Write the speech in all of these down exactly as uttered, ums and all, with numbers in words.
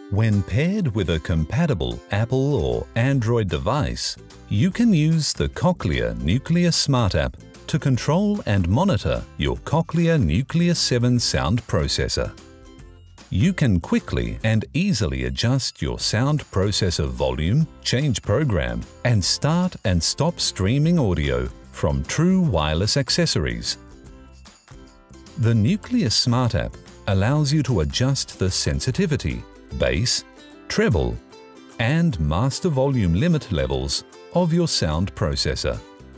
When paired with a compatible Apple or Android device, you can use the Cochlear Nucleus Smart App to control and monitor your Cochlear Nucleus seven sound processor. You can quickly and easily adjust your sound processor volume, change program, and start and stop streaming audio from true wireless accessories. The Nucleus Smart App allows you to adjust the sensitivity, bass, treble, and master volume limit levels of your sound processor.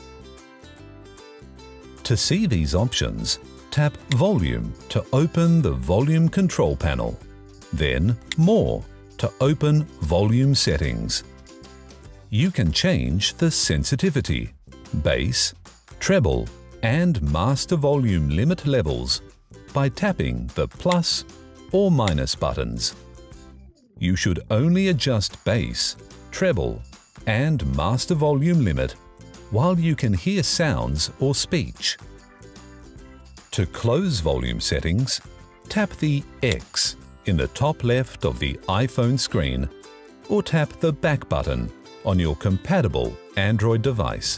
To see these options, tap Volume to open the Volume Control panel, then More to open Volume Settings. You can change the sensitivity, bass, treble, and master volume limit levels by tapping the plus or minus buttons. You should only adjust bass, treble, and master volume limit while you can hear sounds or speech. To close volume settings, tap the X in the top left of the iPhone screen or tap the back button on your compatible Android device.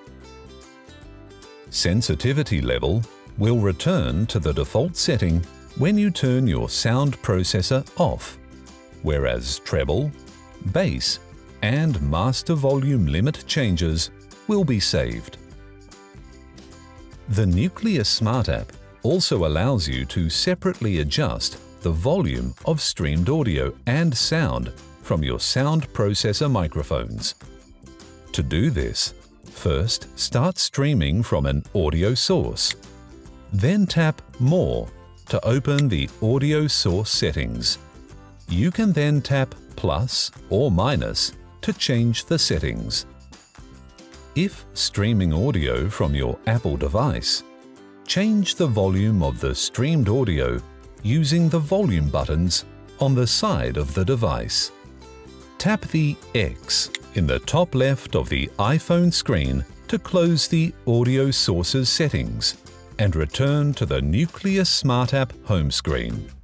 Sensitivity level will return to the default setting when you turn your sound processor off, whereas treble, bass, and master volume limit changes will be saved. The Nucleus Smart App also allows you to separately adjust the volume of streamed audio and sound from your sound processor microphones. To do this, first start streaming from an audio source. Then tap More to open the audio source settings. You can then tap plus or minus to change the settings. If streaming audio from your Apple device, change the volume of the streamed audio using the volume buttons on the side of the device. Tap the X in the top left of the iPhone screen to close the audio sources settings and return to the Nucleus Smart App home screen.